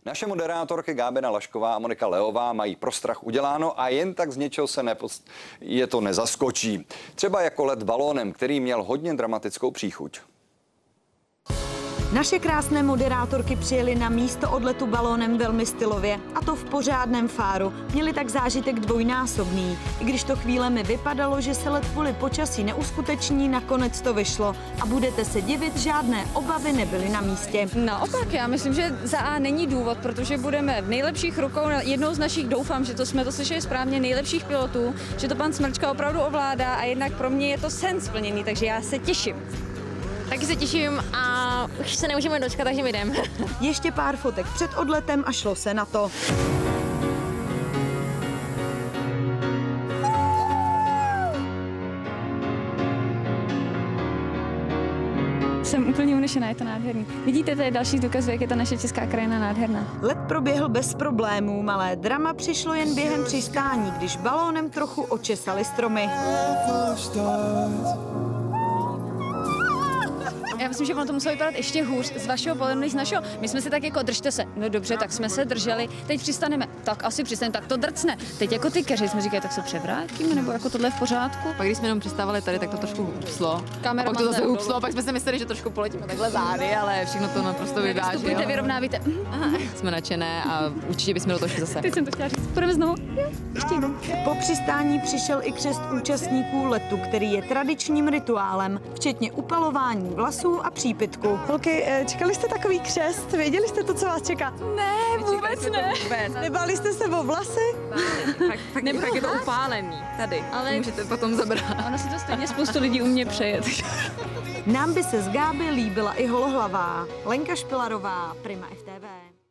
Naše moderátorky Gábina Lašková a Monika Leová mají pro strach uděláno a jen tak z něčeho se je to nezaskočí. Třeba jako let balónem, který měl hodně dramatickou příchuť. Naše krásné moderátorky přijeli na místo odletu balónem velmi stylově, a to v pořádném fáru. Měli tak zážitek dvojnásobný. I když to chvílemi vypadalo, že se let kvůli počasí neuskuteční, nakonec to vyšlo. A budete se divit, žádné obavy nebyly na místě. Naopak, já myslím, že za A není důvod, protože budeme v nejlepších rukou, jednou z našich, doufám, že to jsme to slyšeli správně, nejlepších pilotů, že to pan Smrčka opravdu ovládá a jednak pro mě je to sen splněný, takže já se těším. Taky se těším a už se nemůžeme dočkat, takže my jdeme. Ještě pár fotek před odletem a šlo se na to. Jsem úplně unešená, je to nádherný. Vidíte, to je další důkaz, jak je ta naše česká krajina nádherná. Let proběhl bez problémů, malé drama přišlo jen během přistání, když balónem trochu očesali stromy. Já myslím, že ono to muselo vypadat ještě hůř z vašeho pohledu než z našeho. My jsme si tak jako držte se. No dobře, tak jsme se drželi. Teď přistaneme. Tak asi přistaneme, tak to drcne. Teď jako ty keři jsme říkali, tak se převrátíme, nebo jako tohle je v pořádku. Pak když jsme jenom přistávali tady, tak to trošku hupslo. Pak to zase hupslo, pak jsme si mysleli, že trošku poletíme takhle zády, ale všechno to naprosto vyvážilo. Vyrovnávíte. Jsme nadšené a určitě bychom do toho šli zase. Teď jsem to chtěla říct. Půjdeme znovu. Jo, ještě jednou. Po přistání přišel i křest účastníků letu, který je tradičním rituálem, včetně upalování vlasů a přípitku. Holky, čekali jste takový křest? Věděli jste to, co vás čeká? Ne, vůbec ne. Nebáli jste se o vlasy? Pak je to upálený tady, ale můžete potom zabrat. Ono si to stejně spoustu lidí umě přejet. Nám by se z Gáby líbila i holohlavá. Lenka Špilarová, Prima FTV.